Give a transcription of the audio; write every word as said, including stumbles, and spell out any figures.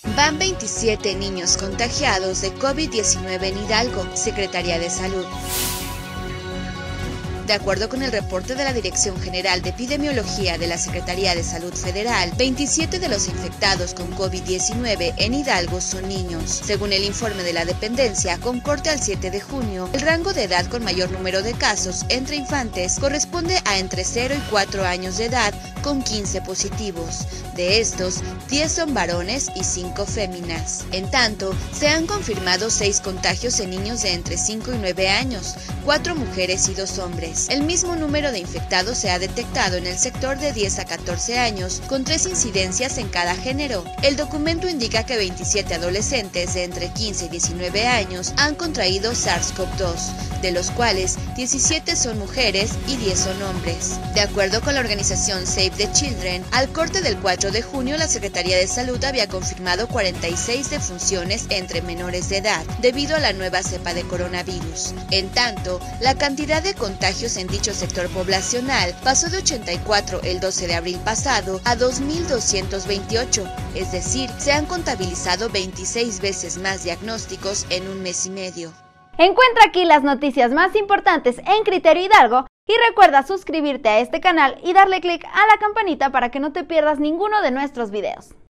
Van veintisiete niños contagiados de COVID diecinueve en Hidalgo, Secretaría de Salud. De acuerdo con el reporte de la Dirección General de Epidemiología de la Secretaría de Salud Federal, veintisiete de los infectados con COVID diecinueve en Hidalgo son niños. Según el informe de la dependencia, con corte al siete de junio, el rango de edad con mayor número de casos entre infantes corresponde a entre cero y cuatro años de edad, con quince positivos. De estos, diez son varones y cinco féminas. En tanto, se han confirmado seis contagios en niños de entre cinco y nueve años, cuatro mujeres y dos hombres. El mismo número de infectados se ha detectado en el sector de diez a catorce años, con tres incidencias en cada género. El documento indica que veintisiete adolescentes de entre quince y diecinueve años han contraído SARS CoV dos, de los cuales diecisiete son mujeres y diez son hombres. De acuerdo con la organización Save the Children, al corte del cuatro de junio, la Secretaría de Salud había confirmado cuarenta y seis defunciones entre menores de edad, debido a la nueva cepa de coronavirus. En tanto, la cantidad de contagios en dicho sector poblacional pasó de ochenta y cuatro el doce de abril pasado a dos mil doscientos veintiocho, es decir, se han contabilizado veintiséis veces más diagnósticos en un mes y medio. Encuentra aquí las noticias más importantes en Criterio Hidalgo y recuerda suscribirte a este canal y darle clic a la campanita para que no te pierdas ninguno de nuestros videos.